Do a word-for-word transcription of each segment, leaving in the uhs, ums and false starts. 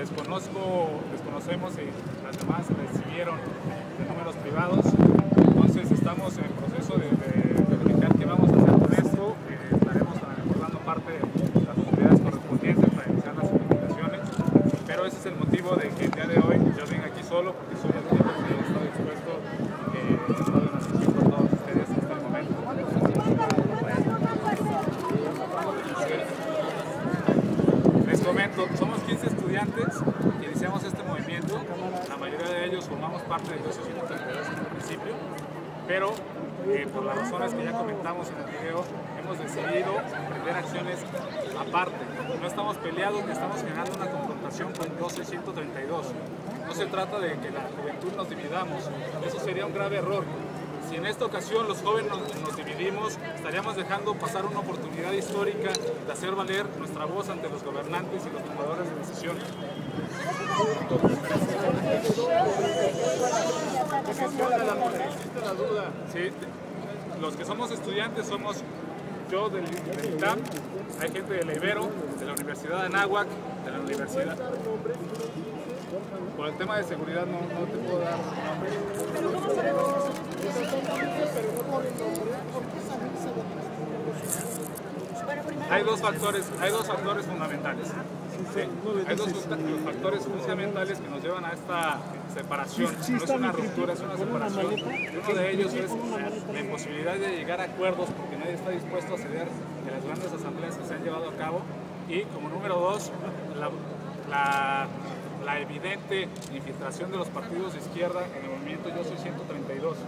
desconozco, desconocemos si las demás recibieron de números privados, entonces estamos en el proceso de, de, de verificar qué vamos a hacer con esto. Eh, estaremos acordando parte de las autoridades correspondientes para iniciar las investigaciones, pero ese es el motivo de que el día de hoy yo venga aquí solo, porque soy el único que está dispuesto eh, a estar en la sesión con todos ustedes en este momento. Les comento, somos quince estudiantes que iniciamos este movimiento, la mayoría de ellos formamos parte del dos ciento treinta y dos en el principio, pero eh, por las razones que ya comentamos en el video, hemos decidido emprender acciones aparte. No estamos peleados ni estamos generando una confrontación con el doce ciento treinta y dos. No se trata de que la juventud nos dividamos, eso sería un grave error. Si en esta ocasión los jóvenes nos, nos dividimos, estaríamos dejando pasar una oportunidad histórica de hacer valer nuestra voz ante los gobernantes y los tomadores de decisiones. Sí, los que somos estudiantes somos yo del, del I T A M, hay gente de la Ibero, de la Universidad de Anáhuac, de la Universidad. Por el tema de seguridad no, no te puedo dar nombre. Hay dos factores, hay dos factores fundamentales. Sí, hay dos factores fundamentales que nos llevan a esta separación. No es una ruptura, es una separación. Y uno de ellos es la imposibilidad de llegar a acuerdos porque nadie está dispuesto a ceder en las grandes asambleas que se han llevado a cabo. Y como número dos, la, la, la evidente infiltración de los partidos de izquierda en el movimiento Yo Soy ciento treinta y dos.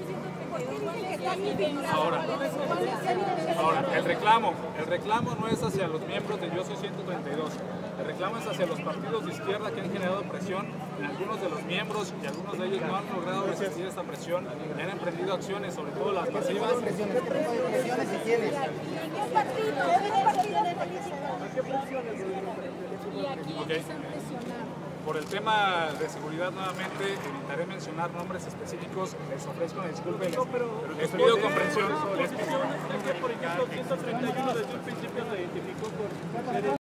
Ahora, ahora, el reclamo, el reclamo no es hacia los miembros de Yo Soy ciento treinta y dos, el reclamo es hacia los partidos de izquierda que han generado presión en algunos de los miembros y algunos de ellos no han logrado resistir esta presión y han emprendido acciones, sobre todo las masivas. ¿Qué presiones y quiénes? Okay. Por el tema de seguridad, nuevamente evitaré mencionar nombres específicos, les ofrezco una disculpa y les, les pido comprensión. Les pido... Por ejemplo, ciento treinta y uno desde un principio se identificó por